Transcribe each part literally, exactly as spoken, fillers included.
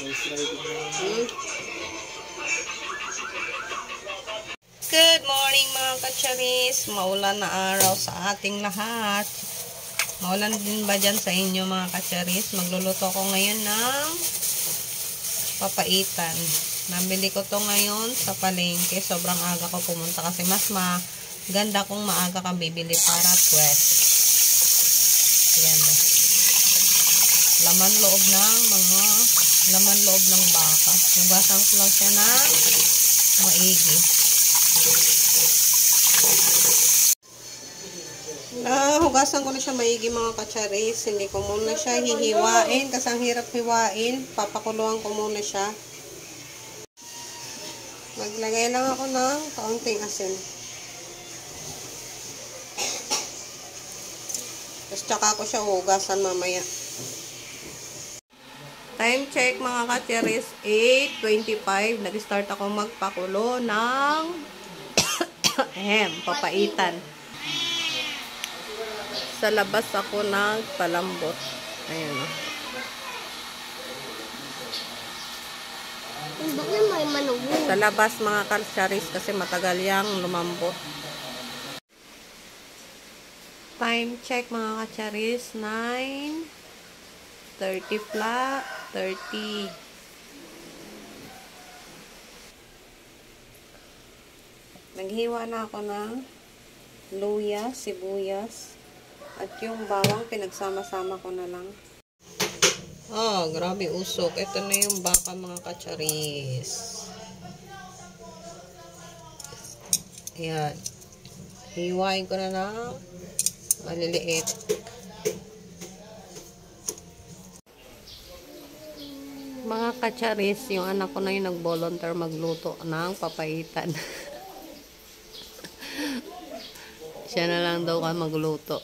Hmm. Good morning mga kacharis. Maulan na araw sa ating lahat. Maulan din ba dyan sa inyo mga kacharis? Magluluto ko ngayon ng papaitan. Nabili ko to ngayon sa palengke. Sobrang aga ko pumunta kasi mas maganda kung maaga ka bibili para twelve. Ayan na. Laman loob ng mga laman loob ng baka. Hugasan ko lang siya ng maigi. Ah, hugasan ko na siya maigi mga kacharis. Hindi ko muna siya hihiwain kasi ang hirap hiwain. Papakuluan ko muna siya. Maglagay lang ako ng kaunting asin. Tapos tsaka ko siya hugasan mamaya. Time check mga kacharis, eight twenty-five. Nag-start ako magpakulo ng ahem, papaitan. Sa labas ako nagpalambot. Ayan o. Sa labas mga kacharis kasi matagal yang lumambot. Time check mga kacharis, nine thirty flat, thirty. Naghiwa na ako ng luya, sibuyas, at yung bawang pinagsama-sama ko na lang. Oh, grabe usok. Ito na yung baka mga kacharis. Ayan. Hiwain ko na ng maliliit. Mga kacharis, yung anak ko na yung nag-volunteer magluto ng papaitan. Siya na lang daw ka magluto.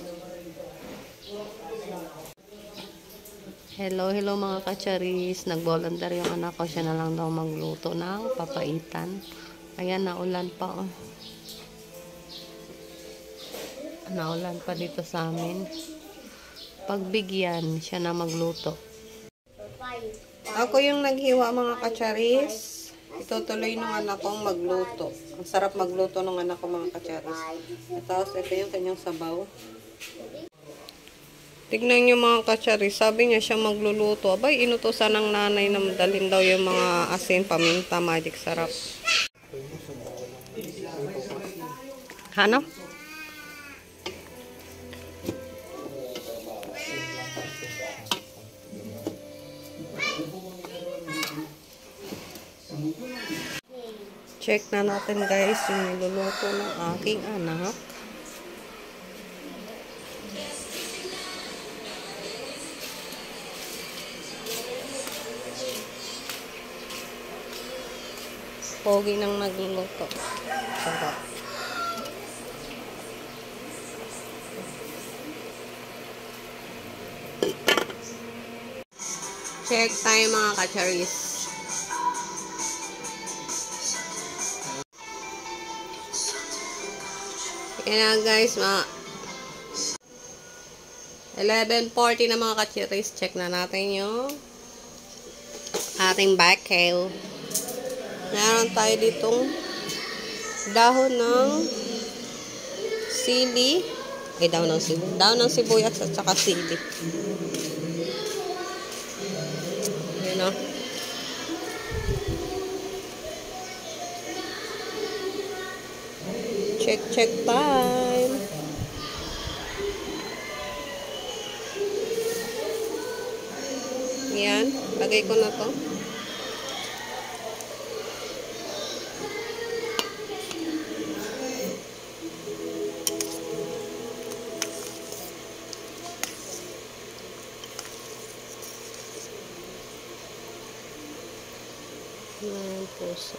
Hello, hello mga kacharis. Nag-volunteer yung anak ko. Siya na lang daw magluto ng papaitan. Ayan, naulan pa oh. Naulan pa dito sa amin. Pagbigyan, siya na magluto. Ako yung naghiwa mga kacharis. Itutuloy ng anak kong magluto. Ang sarap magluto ng anak ko mga kacharis. Tapos ito yung kanyang sabaw. Tignan nyo mga kacharis. Sabi niya siya magluluto. Abay, inutusan ng nanay na madalhin daw yung mga asin, paminta, magic sarap. Ano? Check na natin guys yung niluluto ng aking anak. Pogi nang nagluluto. Sarap. Check tayo mga kacharis. Yan na guys, mga eleven forty na mga kacharis. Check na natin yung ating backhale. Meron tayo ditong dahon ng sili. Ay, dahon ng sili. Dahon ng sibuyas at saka sili. Ayan o. Check, check time. Ayan. Lagay ko na to. Ayan, puso.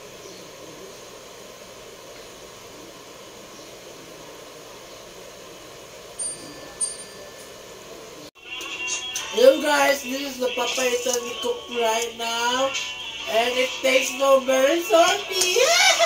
Hello guys, this is the papaitan we cook right now, and it tastes so very salty.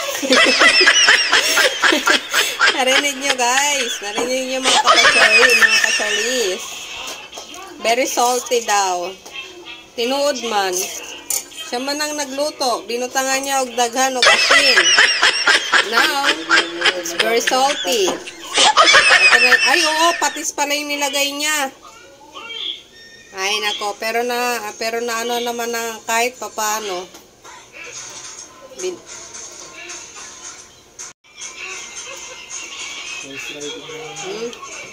Narinig nyo guys, narinig nyo mga kapachari, mga kacharis. Very salty daw. Tinuod man. Siya man ang nagluto. Binutangan niya og daghan og asin. Now, it's very salty. Ay, oo, patis pala yung nilagay niya. Ay, nako. Pero na, pero na ano naman na kahit papaano. Bin hmm?